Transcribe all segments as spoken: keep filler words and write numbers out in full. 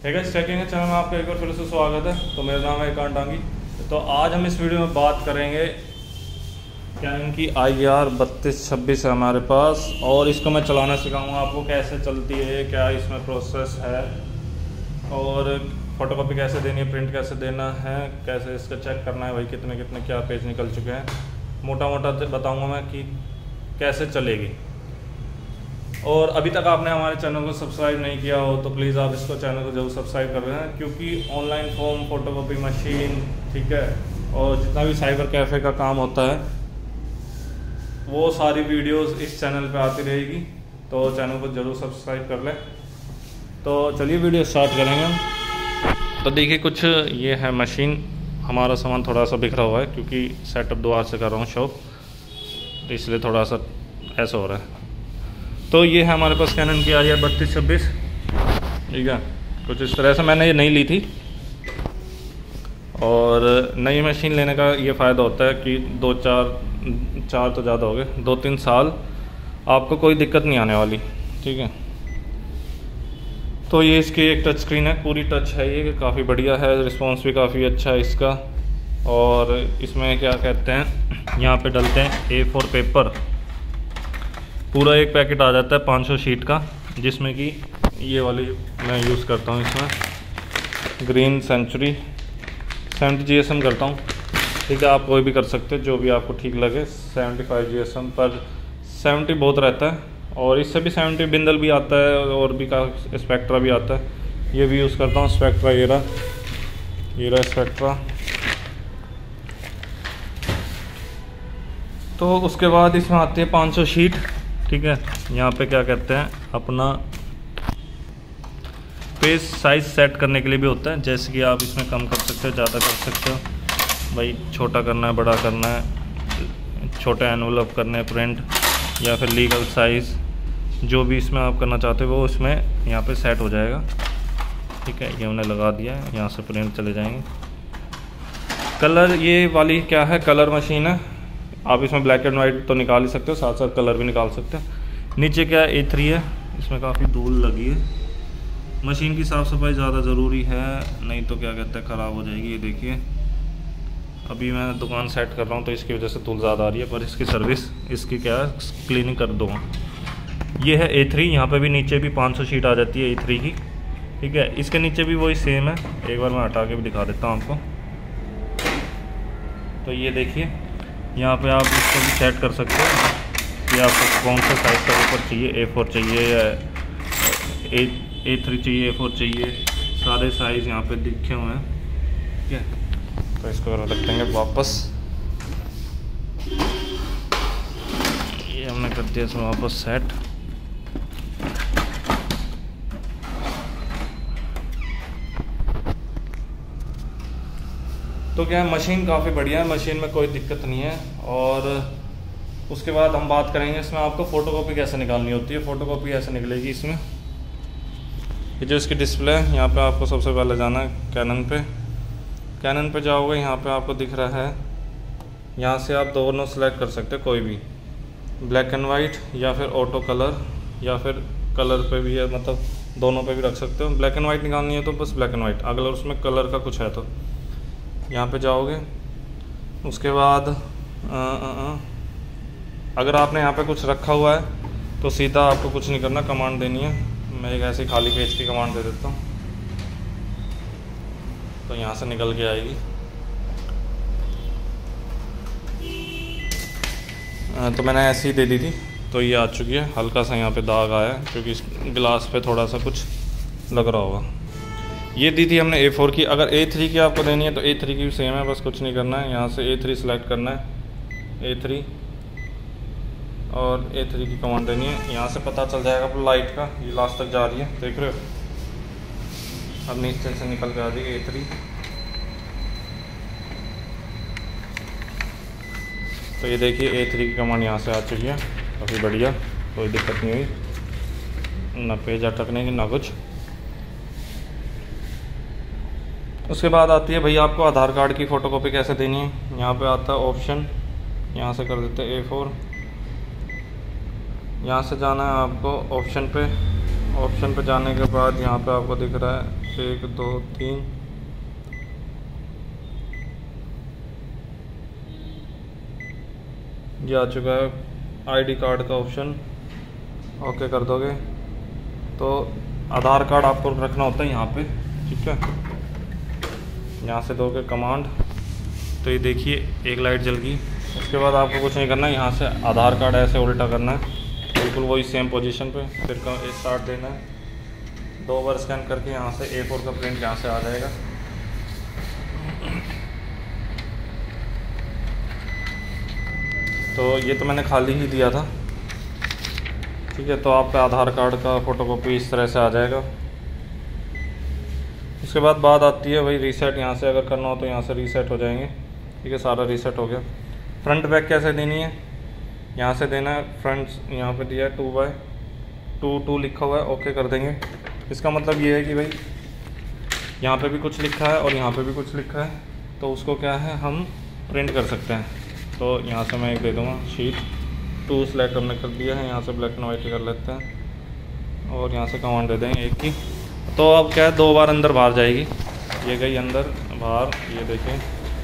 ठीक है, checking channel में आपका एक बार फिर से स्वागत है। तो मेरा नाम है एकांत डांगी। तो आज हम इस वीडियो में बात करेंगे कैनन की आई आर बत्तीस छब्बीस है हमारे पास, और इसको मैं चलाना सिखाऊंगा आपको कैसे चलती है, क्या इसमें प्रोसेस है, और फोटोकॉपी कैसे देनी है, प्रिंट कैसे देना है, कैसे इसका चेक करना है, भाई कितने कितने क्या पेज निकल चुके हैं, मोटा मोटा बताऊँगा मैं कि कैसे चलेगी। और अभी तक आपने हमारे चैनल को सब्सक्राइब नहीं किया हो तो प्लीज़ आप इसको चैनल को जरूर सब्सक्राइब कर रहे हैं, क्योंकि ऑनलाइन फॉर्म, फोटोकॉपी मशीन, ठीक है, और जितना भी साइबर कैफ़े का काम होता है वो सारी वीडियोस इस चैनल पे आती रहेगी। तो चैनल को जरूर सब्सक्राइब कर लें। तो चलिए वीडियो स्टार्ट करेंगे हम। तो देखिए कुछ ये है मशीन, हमारा सामान थोड़ा सा बिखरा हुआ है क्योंकि सेटअप दो हाथ से कर रहा हूँ शॉप, तो इसलिए थोड़ा सा ऐसा हो रहा है। तो ये है हमारे पास कैनन की आई आर बत्तीस छब्बीस, ठीक है, कुछ इस तरह से। मैंने ये नहीं ली थी, और नई मशीन लेने का ये फ़ायदा होता है कि दो चार चार तो ज़्यादा हो गए, दो तीन साल आपको कोई दिक्कत नहीं आने वाली, ठीक है। तो ये इसकी एक टच स्क्रीन है, पूरी टच है, ये काफ़ी बढ़िया है, रिस्पॉन्स भी काफ़ी अच्छा है इसका। और इसमें क्या कहते हैं, यहाँ पे डलते हैं ए फोर पेपर, पूरा एक पैकेट आ जाता है पाँच सौ शीट का, जिसमें कि ये वाली मैं यूज़ करता हूँ। इसमें green century seventy G S M करता हूँ, ठीक है। आप कोई भी कर सकते हैं जो भी आपको ठीक लगे। Seventy five G S M पर सेवेंटी बहुत रहता है, और इससे भी सेवेंटी बिंदल भी आता है, और भी का स्पेक्ट्रा भी आता है, ये भी यूज़ करता हूँ। स्पेक्ट्रा ये रहा, ये रहा स्पेक्ट्रा। तो उसके बाद इसमें आती है पाँच सौ शीट, ठीक है। यहाँ पे क्या कहते हैं, अपना पेज साइज़ सेट करने के लिए भी होता है, जैसे कि आप इसमें कम कर सकते हो, ज़्यादा कर सकते हो, भाई छोटा करना है, बड़ा करना है, छोटे एनवलप करने हैं, प्रिंट या फिर लीगल साइज़, जो भी इसमें आप करना चाहते हो वो इसमें यहाँ पे सेट हो जाएगा, ठीक है। ये हमने लगा दिया है, यहाँ से प्रिंट चले जाएंगे। कलर, ये वाली क्या है, कलर मशीन है। आप इसमें ब्लैक एंड वाइट तो निकाल ही सकते हो, साथ साथ कलर भी निकाल सकते हो। नीचे क्या है, ए थ्री है, इसमें काफ़ी धूल लगी है। मशीन की साफ़ सफाई ज़्यादा ज़रूरी है, नहीं तो क्या कहते हैं ख़राब हो जाएगी। ये देखिए, अभी मैं दुकान सेट कर रहा हूँ तो इसकी वजह से धूल ज़्यादा आ रही है, पर इसकी सर्विस, इसकी क्या है, क्लीनिंग कर दूँगा। ये है ए थ्री, यहाँ पे भी नीचे भी पाँच सौ शीट आ जाती है ए थ्री की, ठीक है। इसके नीचे भी वही सेम है, एक बार मैं हटा के भी दिखा देता हूँ आपको। तो ये देखिए, यहाँ पे आप इसको भी सेट कर सकते हो कि आपको कौन सा साइज़ का पेपर चाहिए, ए फोर चाहिए या ए ए थ्री चाहिए, ए फोर चाहिए, सारे साइज़ यहाँ पे दिखे हुए हैं, ठीक है। तो इसको रख देंगे वापस, ये हमने कर दिया इसमें वापस सेट। तो क्या है, मशीन काफ़ी बढ़िया है, मशीन में कोई दिक्कत नहीं है। और उसके बाद हम बात करेंगे इसमें आपको फ़ोटोकॉपी कैसे निकालनी होती है। फ़ोटोकॉपी ऐसे निकलेगी इसमें, ये जो इसकी डिस्प्ले है, यहाँ पे आपको सबसे पहले जाना है कैनन पे। कैनन पे जाओगे, यहाँ पे आपको दिख रहा है, यहाँ से आप दोनों सेलेक्ट कर सकते हो, कोई भी, ब्लैक एंड वाइट या फिर ऑटो कलर, या फिर कलर पे भी है, मतलब दोनों पे भी रख सकते हो। ब्लैक एंड वाइट निकालनी है तो बस ब्लैक एंड वाइट, अगर उसमें कलर का कुछ है तो यहाँ पे जाओगे। उसके बाद आ, आ, आ, अगर आपने यहाँ पे कुछ रखा हुआ है तो सीधा आपको कुछ नहीं करना, कमांड देनी है। मैं एक ऐसे खाली पेज की कमांड दे देता हूँ, तो यहाँ से निकल के आएगी। आ, तो मैंने ऐसी ही दे दी थी, तो ये आ चुकी है। हल्का सा यहाँ पे दाग आया है क्योंकि इस गिलास पे थोड़ा सा कुछ लग रहा होगा। ये दी थी हमने ए फोर की। अगर ए थ्री की आपको देनी है तो ए थ्री की भी सेम है, बस कुछ नहीं करना है, यहाँ से ए थ्री सेलेक्ट करना है, ए थ्री, और ए थ्री की कमांड देनी है। यहाँ से पता चल जाएगा आपको लाइट का, ये लास्ट तक जा रही है, देख रहे हो, अब नीचे से निकल के आ जाएगी ए थ्री। तो ये देखिए ए थ्री की कमांड यहाँ से आ चुकी है, काफ़ी बढ़िया, कोई दिक्कत नहीं हुई, ना पेज अटकने की ना कुछ। उसके बाद आती है भाई आपको आधार कार्ड की फ़ोटोकॉपी कैसे देनी है। यहाँ पे आता है ऑप्शन, यहाँ से कर देते हैं ए फोर, यहाँ से जाना है आपको ऑप्शन पे, ऑप्शन पे जाने के बाद यहाँ पे आपको दिख रहा है एक दो तीन, ये आ चुका है आईडी कार्ड का ऑप्शन। ओके कर दोगे तो आधार कार्ड आपको रखना होता है यहाँ पे, ठीक है। यहाँ से दोगे कमांड तो ये देखिए एक लाइट जल गई। उसके बाद आपको कुछ नहीं करना है, यहाँ से आधार कार्ड ऐसे उल्टा करना है बिल्कुल वही सेम पोजीशन पे, फिर स्टार्ट देना है। दो बार स्कैन करके यहाँ से ए फोर का प्रिंट यहाँ से आ जाएगा। तो ये तो मैंने खाली ही दिया था, ठीक है। तो आपका आधार कार्ड का फ़ोटोकॉपी इस तरह से आ जाएगा। उसके बाद बात आती है वही रीसेट, यहाँ से अगर करना हो तो यहाँ से रीसेट हो जाएंगे, ठीक है। सारा रीसेट हो गया। फ्रंट बैक कैसे देनी है, यहाँ से देना है। फ्रंट यहाँ पे दिया है टू बाय टू टू लिखा हुआ है, ओके कर देंगे। इसका मतलब ये है कि भाई यहाँ पे भी कुछ लिखा है और यहाँ पे भी कुछ लिखा है, तो उसको क्या है हम प्रिंट कर सकते हैं। तो यहाँ से मैं एक दे दूँगा शीट टू, सेलेक्ट हमने कर दिया है। यहाँ से ब्लैक एंड वाइट कर लेते हैं और यहाँ से कमांड दे देंगे एक की। तो अब क्या है दो बार अंदर बाहर जाएगी, ये गई अंदर बाहर, ये देखें।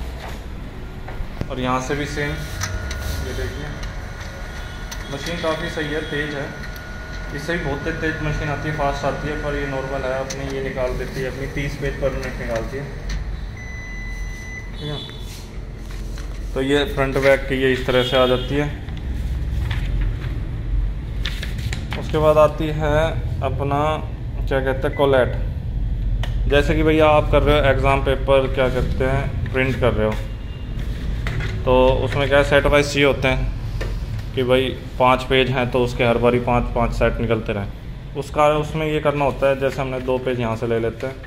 और यहाँ से भी सेम, ये देखिए। मशीन काफ़ी सही है, तेज़ है। इससे भी बहुत तेज तेज मशीन आती है, फास्ट आती है, पर ये नॉर्मल है अपनी, ये निकाल देती है अपनी तीस पेज पर मिनट निकालती है, ठीक है। तो ये फ्रंट बैक की ये इस तरह से आ जाती है। उसके बाद आती है अपना क्या कहते हैं कोलैट। जैसे कि भैया आप कर रहे हो एग्ज़ाम पेपर, क्या कहते हैं प्रिंट कर रहे हो, तो उसमें क्या सेट वाइज चाहिए होते हैं कि भाई पाँच पेज हैं तो उसके हर बारी पाँच पाँच सेट निकलते रहें। उसका उसमें ये करना होता है, जैसे हमने दो पेज यहाँ से ले लेते हैं,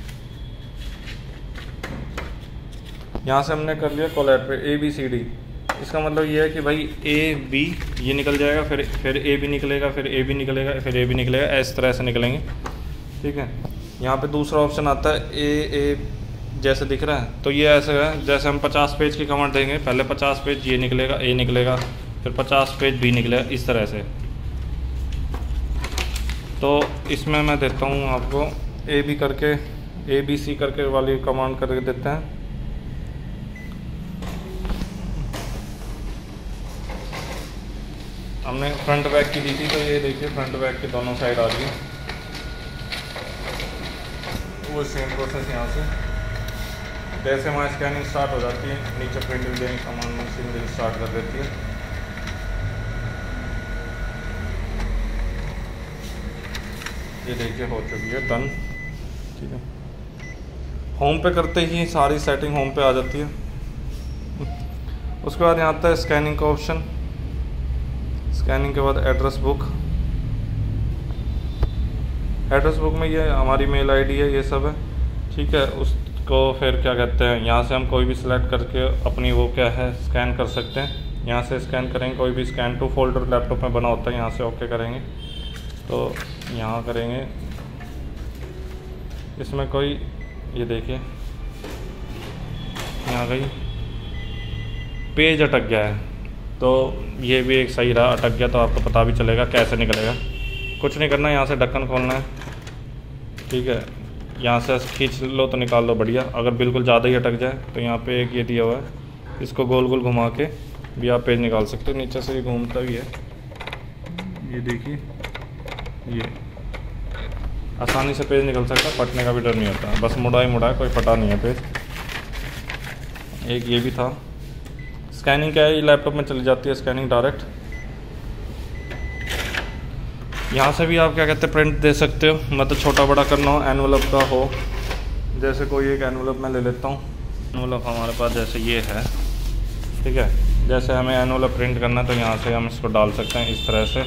यहाँ से हमने कर लिया कोलैट पे ए बी सी डी। इसका मतलब ये है कि भाई ए बी ये निकल जाएगा, फिर फिर ए बी निकलेगा, फिर ए बी निकलेगा, फिर ए बी निकलेगा, इस तरह से निकलेंगे, ठीक है। यहाँ पे दूसरा ऑप्शन आता है ए ए जैसे दिख रहा है, तो ये ऐसे है जैसे हम पचास पेज की कमांड देंगे, पहले पचास पेज ये निकलेगा, ए निकलेगा, फिर पचास पेज बी निकलेगा, इस तरह से। तो इसमें मैं देता हूँ आपको ए बी करके, ए बी सी करके वाली कमांड करके देते हैं। हमने फ्रंट बैक की दी थी, तो ये देखिए फ्रंट बैक के दोनों साइड आ गई। वो सेम प्रोसेस यहाँ से जैसे हमारी स्कैनिंग स्टार्ट हो जाती है, नीचे प्रिंट भी देने सामान मशीन भी स्टार्ट कर देती है। ये देखिए हो चुकी है डन, ठीक है। होम पे करते ही सारी सेटिंग होम पे आ जाती है। उसके बाद यहाँ आता है स्कैनिंग का ऑप्शन। स्कैनिंग के बाद एड्रेस बुक, एड्रेस बुक में ये हमारी मेल आईडी है, ये सब है, ठीक है। उसको फिर क्या कहते हैं, यहाँ से हम कोई भी सिलेक्ट करके अपनी वो क्या है स्कैन कर सकते हैं। यहाँ से स्कैन करेंगे, कोई भी स्कैन टू फोल्डर लैपटॉप में बना होता है, यहाँ से ओके करेंगे। तो यहाँ करेंगे, इसमें कोई ये देखिए यहाँ गई पेज अटक गया है, तो ये भी एक सही रहा, अटक गया तो आपको पता भी चलेगा कैसे निकलेगा। कुछ नहीं करना, यहाँ से ढक्कन खोलना है, ठीक है। यहाँ से खींच लो तो निकाल लो, बढ़िया। अगर बिल्कुल ज़्यादा ही अटक जाए तो यहाँ पे एक ये दिया हुआ है, इसको गोल गोल घुमा के भी आप पेज निकाल सकते हो। नीचे से ये घूमता भी है, ये देखिए, ये आसानी से पेज निकल सकता है, फटने का भी डर नहीं होता। बस मुड़ा ही मुड़ा है, कोई फटा नहीं है पेज। एक ये भी था। स्कैनिंग क्या है, ये लैपटॉप में चली जाती है स्कैनिंग डायरेक्ट। यहाँ से भी आप क्या कहते हैं प्रिंट दे सकते हो, मतलब छोटा बड़ा करना हो, एनवलप का हो। जैसे कोई एक एनवलप मैं ले लेता हूँ। एनवलप हमारे पास जैसे ये है, ठीक है। जैसे हमें एनवलप प्रिंट करना है तो यहाँ से हम इसको डाल सकते हैं इस तरह से।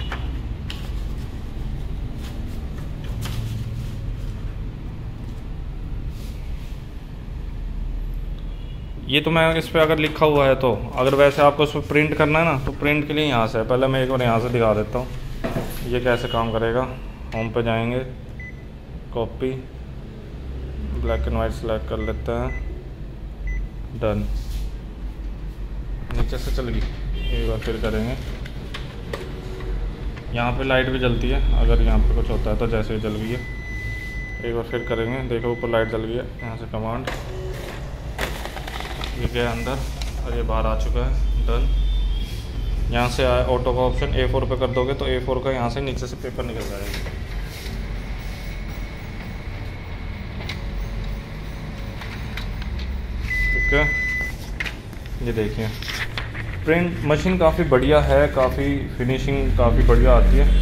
ये तो मैं इस पर अगर लिखा हुआ है, तो अगर वैसे आपको उसको प्रिंट करना है ना, तो प्रिंट के लिए यहाँ से पहले मैं एक बार यहाँ से दिखा देता हूँ ये कैसे काम करेगा। होम पे जाएंगे, copy, black and white select कर लेते हैं, डन। नीचे से चल गई, एक बार फिर करेंगे, यहाँ पे लाइट भी जलती है, अगर यहाँ पे कुछ होता है तो जैसे ही जल गई है। एक बार फिर करेंगे, देखो ऊपर लाइट जल गई है। यहाँ से कमांड, ये गया अंदर और ये बाहर आ चुका है, डन। यहाँ से आया ऑटो का ऑप्शन, ए फोर पे कर दोगे तो ए फोर का यहाँ से नीचे से पेपर निकल जाएगा। ठीक है, ये देखिए प्रिंट मशीन काफ़ी बढ़िया है, काफ़ी फिनिशिंग काफ़ी बढ़िया आती है।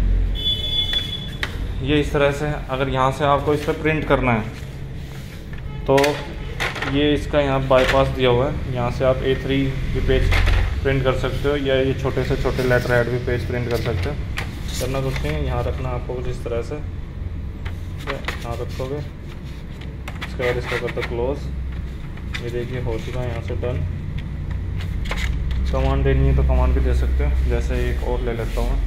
ये इस तरह से, अगर यहाँ से आपको इस पर प्रिंट करना है तो ये इसका यहाँ बाईपास दिया हुआ है, यहाँ से आप ए थ्री भी पेज प्रिंट कर सकते हो, या ये छोटे से छोटे लेटर हेड भी पेज प्रिंट कर सकते हो। करना कुछ नहीं है, यहाँ रखना आपको कुछ इस तरह से, यहाँ रखोगे, इसके बाद इसको करते क्लोज। ये देखिए हो चुका है, यहाँ से डन। कमांड देनी है तो कमांड भी दे सकते हो, जैसे एक और ले लेता हूँ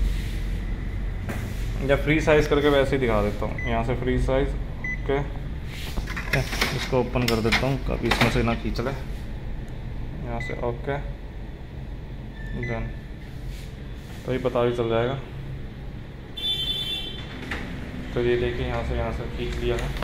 या फ्री साइज़ करके वैसे ही दिखा देता हूँ। यहाँ से फ्री साइज़, ओके, इसको ओपन कर देता हूँ, कभी इसमें से ना खींच ले। यहाँ से ओके, डन, तो ये पता भी चल जाएगा। तो ये देखिए यहाँ से यहाँ से खींच लिया है,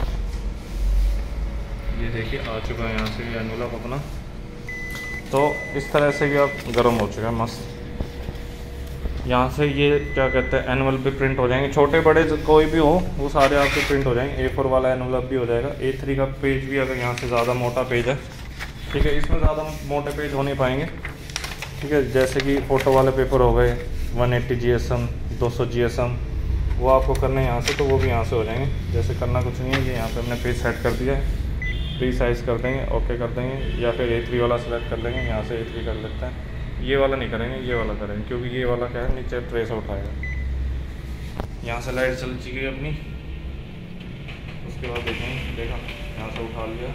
ये देखिए आ चुका है यहाँ से ये एनवलप अपना। तो इस तरह से भी आप गर्म हो चुका है मस्त। यहाँ से ये क्या कहते हैं एनवलप भी प्रिंट हो जाएंगे, छोटे बड़े कोई भी हो वो सारे आपके प्रिंट हो जाएंगे। ए फोर वाला एनवलप भी हो जाएगा। ए थ्री का पेज भी, अगर यहाँ से ज़्यादा मोटा पेज है, ठीक है, इसमें ज़्यादा मोटे पेज हो नहीं पाएंगे, ठीक है, जैसे कि फ़ोटो वाले पेपर हो गए one eighty G S M, दो सौ जी एस एम, वो आपको करना है यहाँ से, तो वो भी यहाँ से हो जाएंगे। जैसे करना कुछ नहीं है, ये यहाँ पे हमने पेज सेट कर दिया है, फ्री साइज़ कर देंगे, ओके कर देंगे, या फिर ए थ्री वाला सेलेक्ट कर लेंगे, यहाँ से ए थ्री कर लेते हैं। ये वाला नहीं करेंगे, ये वाला करेंगे, क्योंकि ये वाला क्या है नीचे ट्रेस उठाएगा। यहाँ से लाइट चल चुकी है अपनी, उसके बाद देखेंगे, देखा यहाँ से उठा लिया,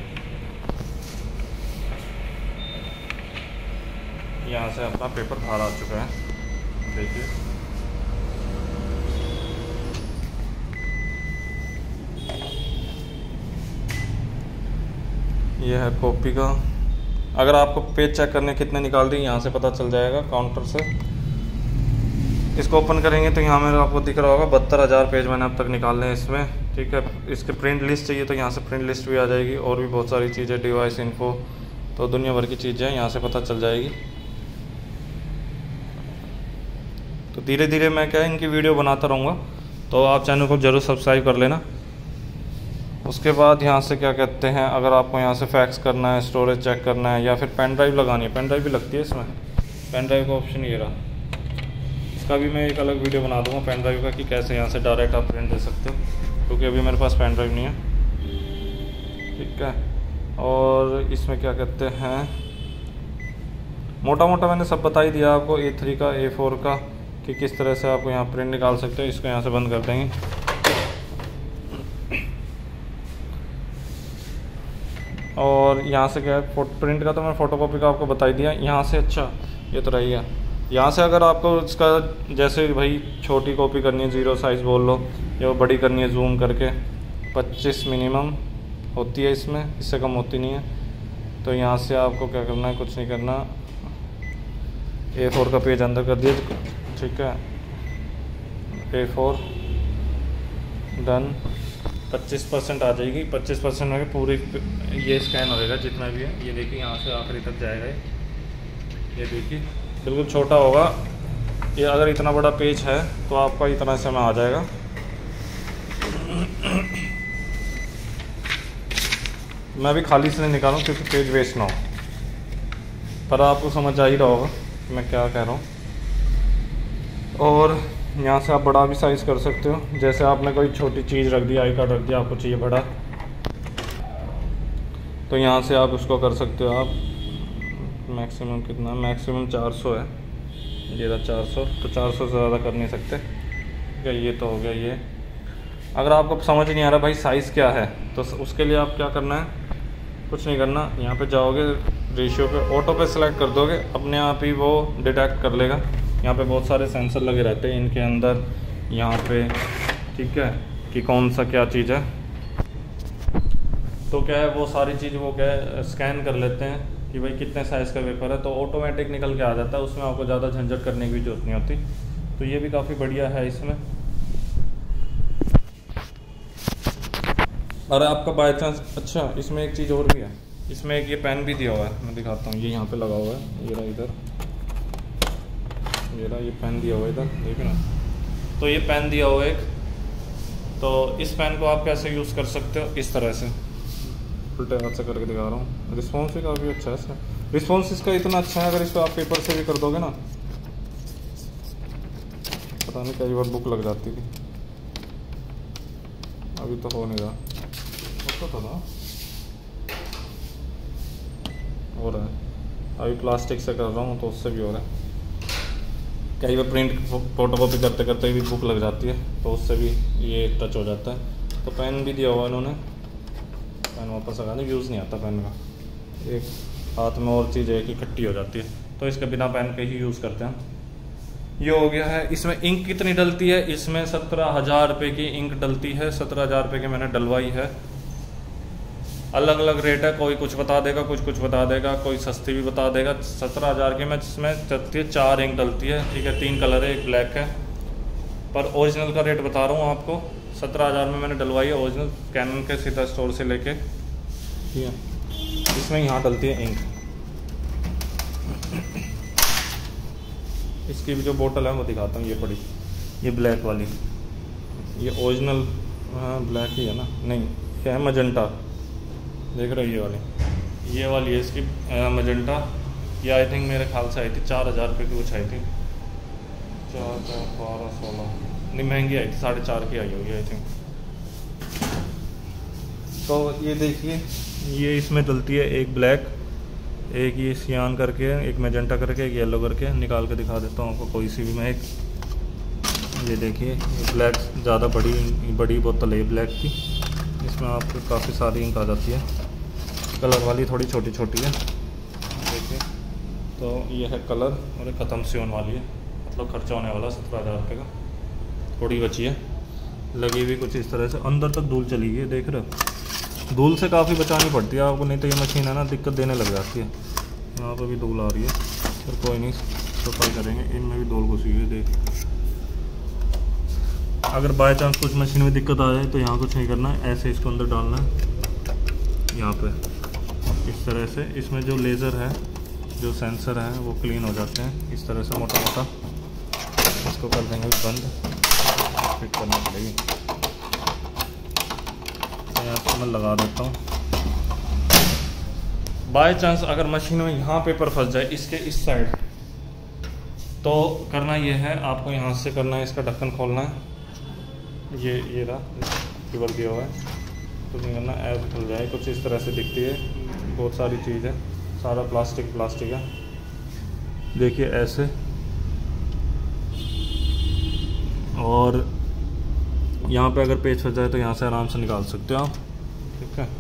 यहाँ से अपना पेपर बाहर आ चुका है, देखिए। ये है कॉपी का। अगर आपको पेज चेक करने कितने निकाल दी, यहाँ से पता चल जाएगा काउंटर से। इसको ओपन करेंगे तो यहाँ मेरे आपको दिख रहा होगा बहत्तर हज़ार पेज मैंने अब तक निकाले हैं इसमें, ठीक है। इसके प्रिंट लिस्ट चाहिए तो यहाँ से प्रिंट लिस्ट भी आ जाएगी, और भी बहुत सारी चीज़ें, डिवाइस इन्फो, तो दुनिया भर की चीज़ें यहाँ से पता चल जाएगी। तो धीरे धीरे मैं क्या इनकी वीडियो बनाता रहूँगा, तो आप चैनल को ज़रूर सब्सक्राइब कर लेना। उसके बाद यहाँ से क्या कहते हैं, अगर आपको यहाँ से फैक्स करना है, स्टोरेज चेक करना है, या फिर पेन ड्राइव लगानी है, पेन ड्राइव भी लगती है इसमें, पेन ड्राइव का ऑप्शन ये रहा। इसका भी मैं एक अलग वीडियो बना दूँगा पेन ड्राइव का, कि कैसे यहाँ से डायरेक्ट आप प्रिंट दे सकते हो, क्योंकि अभी मेरे पास पेन ड्राइव नहीं है, ठीक है। और इसमें क्या कहते हैं, मोटा मोटा मैंने सब बता ही दिया आपको, ए थ्री का, ए फोर का, कि किस तरह से आपको यहाँ प्रिंट निकाल सकते हो। इसको यहाँ से बंद कर देंगे। और यहाँ से क्या है, फोटो प्रिंट का तो मैं फ़ोटोकॉपी का आपको बता ही दिया। यहाँ से अच्छा ये तो रही है, यहाँ से अगर आपको इसका जैसे भाई छोटी कॉपी करनी है, ज़ीरो साइज़ बोल लो, या बड़ी करनी है जूम करके, पच्चीस मिनिमम होती है इसमें, इससे कम होती नहीं है। तो यहाँ से आपको क्या करना है, कुछ नहीं करना, ए फोर का पेज अंदर कर दिया, ठीक है, ए फोर डन। पच्चीस परसेंट आ जाएगी, पच्चीस परसेंट में पूरी ये स्कैन होएगा जितना भी है। ये देखिए यहाँ से आखिरी तक जाएगा, ये देखिए बिल्कुल छोटा होगा ये। अगर इतना बड़ा पेज है तो आपका इतना समय आ जाएगा। मैं भी खाली से नहीं निकालूँ क्योंकि पेज वेस्ट ना हो, पर आपको समझ आ ही रहा होगा मैं क्या कह रहा हूँ। और यहाँ से आप बड़ा भी साइज़ कर सकते हो, जैसे आपने कोई छोटी चीज़ रख दी, आई कार्ड रख दिया, आपको चाहिए बड़ा, तो यहाँ से आप उसको कर सकते हो। आप मैक्सिमम कितना, मैक्सिमम चार सौ है, ये रहा चार सौ, तो चार सौ से ज़्यादा कर नहीं सकते, ठीक है। ये तो हो गया ये। अगर आपको समझ नहीं आ रहा भाई साइज़ क्या है, तो उसके लिए आप क्या करना है, कुछ नहीं करना, यहाँ पे जाओगे रेशियो पे, ऑटो पे सेलेक्ट कर दोगे, अपने आप ही वो डिटेक्ट कर लेगा। यहाँ पे बहुत सारे सेंसर लगे रहते हैं इनके अंदर, यहाँ पे, ठीक है, कि कौन सा क्या चीज़ है। तो क्या है, वो सारी चीज़ वो क्या है स्कैन कर लेते हैं कि भाई कितने साइज़ का पेपर है, तो ऑटोमेटिक निकल के आ जाता है, उसमें आपको ज़्यादा झंझट करने की भी जरूरत नहीं होती। तो ये भी काफ़ी बढ़िया है इसमें। और आपका बाई चांस, अच्छा इसमें एक चीज़ और भी है, इसमें एक ये पेन भी दिया हुआ है, मैं दिखाता हूँ। ये यहाँ पे लगा हुआ है, ये रहा इधर, ये रहा, ये पेन दिया हुआ है इधर, देखिए ना। तो ये पेन दिया हुआ है एक, तो इस पेन को आप कैसे यूज़ कर सकते हो, इस तरह से उल्टे हाथ से करके दिखा रहा हूँ। रिस्पॉन्स भी काफ़ी अच्छा है इसका, रिस्पॉन्स इसका इतना अच्छा है, अगर इसको आप पेपर से भी कर दोगे ना, पता नहीं कई बार बुक लग जाती थी, अभी तो हो नहीं रहा, तो था ना हो रहा है। अभी प्लास्टिक से कर रहा हूँ तो उससे भी हो रहा है। कई बार प्रिंट फोटो कॉपी करते करते भी बुक लग जाती है, तो उससे भी ये टच हो जाता है। तो पेन भी दिया हुआ इन्होंने, पेन वापस लगा दें, यूज़ नहीं आता पेन का। एक हाथ में और चीज़ है कि इकट्ठी हो जाती है, तो इसके बिना पेन के ही यूज़ करते हैं। ये हो गया है। इसमें इंक कितनी डलती है, इसमें सत्रह हज़ार रुपये की इंक डलती है, सत्रह हज़ार रुपये की मैंने डलवाई है। अलग अलग रेट है, कोई कुछ बता देगा, कुछ कुछ बता देगा, कोई सस्ती भी बता देगा। सत्रह हज़ार की में जिसमें चलती है, चार इंक डलती है, ठीक है, तीन कलर है, एक ब्लैक है, पर ओरिजिनल का रेट बता रहा हूँ आपको, सत्रह हज़ार में मैंने डलवाई है ओरिजिनल कैनन के सीधा स्टोर से लेके, ठीक है। इसमें यहाँ डलती है इंक। इसकी भी जो बोतल है वो दिखाता हूँ, ये पड़ी, ये ब्लैक वाली, ये ओरिजिनल, हाँ ब्लैक ही है ना, नहीं क्या है, मजेंटा, देख रहे हो ये वाली, ये वाली है इसकी मजेंटा। ये आई थिंक मेरे ख्याल से आई थी चार हज़ार रुपये की कुछ आई थी, चार चार बारह सोलह, नहीं महंगी आई थी, साढ़े चार की आई होगी आई थिंक। तो ये देखिए, ये इसमें डलती है एक ब्लैक, एक ये सियान करके, एक मैजेंटा करके, एक येलो करके। निकाल के दिखा देता हूँ आपको कोई सी भी मैं एक, ये देखिए ब्लैक ज़्यादा बड़ी बड़ी बोतल है ब्लैक की, इसमें आपको काफ़ी सारी इंक आ जाती है। कलर वाली थोड़ी छोटी छोटी है, देखिए। तो ये है कलर, और ख़त्म से होने वाली है, मतलब खर्चा होने वाला सत्रह हज़ार रुपये का, थोड़ी बची है। लगी हुई कुछ इस तरह से, अंदर तक धूल चली गई, देख रहे हो। धूल से काफ़ी बचानी पड़ती है आपको, नहीं तो ये मशीन है ना दिक्कत देने लग जाती है। यहाँ पर भी धूल आ रही है, फिर कोई नहीं, सफाई करेंगे। इनमें भी धूल घुसी हुई है, देख। अगर बाय चांस कुछ मशीन में दिक्कत आ जाए तो यहाँ कुछ नहीं करना है, ऐसे इसको अंदर डालना है, यहाँ पे इस तरह से। इसमें जो लेज़र है, जो सेंसर है, वो क्लीन हो जाते हैं इस तरह से मोटा मोटा। इसको कर देंगे बंद, फिट करना पड़ेगी। यहाँ पर मैं लगा देता हूँ। बाय चांस अगर मशीन में यहाँ पेपर फंस जाए इसके इस साइड, तो करना ये है, आपको यहाँ से करना है, इसका ढक्कन खोलना है, ये ये रहा केबल दिया हुआ है, कुछ नहीं करना, ऐप खुल जाए, कुछ इस तरह से दिखती है। बहुत सारी चीज़ है, सारा प्लास्टिक प्लास्टिक है, देखिए ऐसे। और यहाँ पे अगर पेच फंस जाए तो यहाँ से आराम से निकाल सकते हो आप, ठीक है।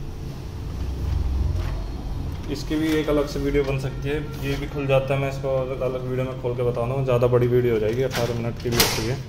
इसकी भी एक अलग से वीडियो बन सकती है, ये भी खुल जाता है, मैं इसको अलग अलग वीडियो में खोल के बताऊँ ना, ज़्यादा बड़ी वीडियो हो जाएगी, अठारह मिनट की भी होती है।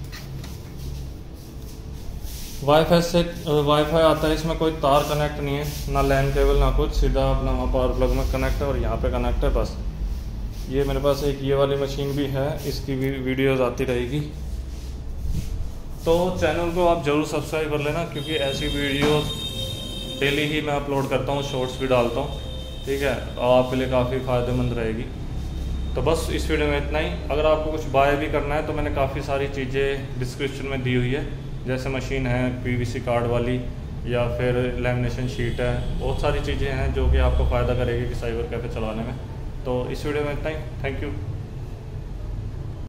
वाईफाई से वाईफाई आता है, इसमें कोई तार कनेक्ट नहीं है, ना लैन केबल ना कुछ, सीधा अपना वहाँ पावर प्लग में कनेक्ट है और यहाँ पे कनेक्ट है बस। ये मेरे पास एक ये वाली मशीन भी है, इसकी भी वीडियोज़ आती रहेगी। तो चैनल को आप ज़रूर सब्सक्राइब कर लेना, क्योंकि ऐसी वीडियोस डेली ही मैं अपलोड करता हूँ, शॉर्ट्स भी डालता हूँ, ठीक है। और आपके लिए काफ़ी फ़ायदेमंद रहेगी। तो बस इस वीडियो में इतना ही। अगर आपको कुछ बाय भी करना है तो मैंने काफ़ी सारी चीज़ें डिस्क्रिप्शन में दी हुई है, जैसे मशीन है पीवीसी कार्ड वाली, या फिर लैमिनेशन शीट है, बहुत सारी चीज़ें हैं जो कि आपको फ़ायदा करेगी कि साइबर कैफ़े चलाने में। तो इस वीडियो में इतना ही, थैंक यू।